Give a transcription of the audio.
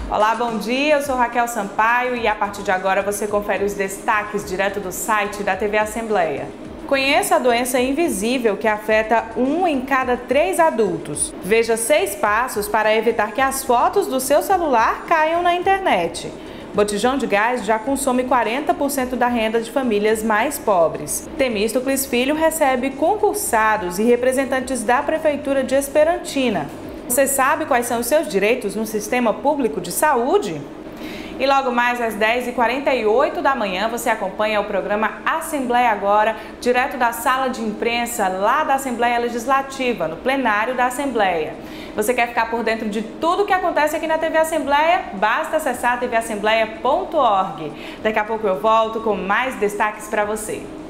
Olá, bom dia, eu sou Raquel Sampaio e a partir de agora você confere os destaques direto do site da TV Assembleia. Conheça a doença invisível que afeta 1 em cada 3 adultos. Veja 6 passos para evitar que as fotos do seu celular caiam na internet. Botijão de gás já consome 40% da renda de famílias mais pobres. Temístocles Filho recebe concursados e representantes da Prefeitura de Esperantina. Você sabe quais são os seus direitos no sistema público de saúde? E logo mais às 10h48 da manhã você acompanha o programa Assembleia Agora, direto da sala de imprensa lá da Assembleia Legislativa, no plenário da Assembleia. Você quer ficar por dentro de tudo o que acontece aqui na TV Assembleia? Basta acessar tvassembleia.org. Daqui a pouco eu volto com mais destaques para você.